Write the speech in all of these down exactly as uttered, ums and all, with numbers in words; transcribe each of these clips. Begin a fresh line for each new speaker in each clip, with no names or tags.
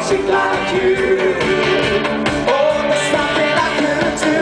chick like you. Oh, there's nothing I could do.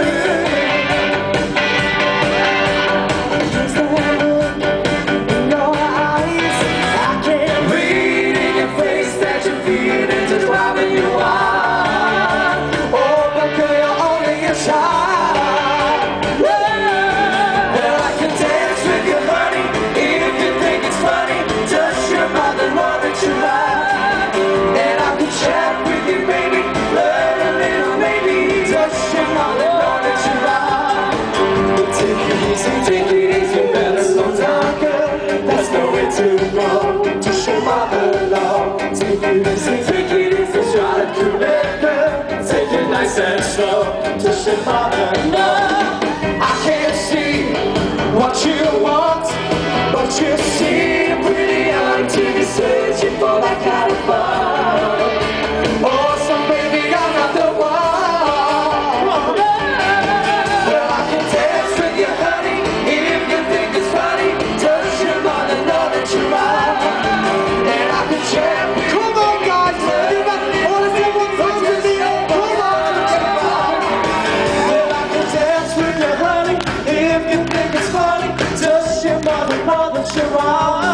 There's the look in your eyes. I can read in your face that you're feeling just driving you wild. Oh, but girl, you're only a child. Well, I can dance with you, honey, if you think it's funny. Just your mother, love that you like. And I can chat with you, baby, learn a little, maybe. Just your mother, love that you like. But take it easy, take it easy, better slow down, girl. There's nowhere to go. Just your mother, love. Take it easy, take it easy, try to cool it, girl. Take it nice and slow. Just your mother, love. I can't see what you want, but you seem pretty young to be searching for that kind of fun. Oh, so baby, I'm not the one. Well, I can dance with you, honey, if you think it's funny. Does your mother know that you're right? And I can chat with you. Come on, guys, all of everyone comes with me. Come on. Well, I can dance with you, honey, if you think it's funny. Does your mother know that you're right?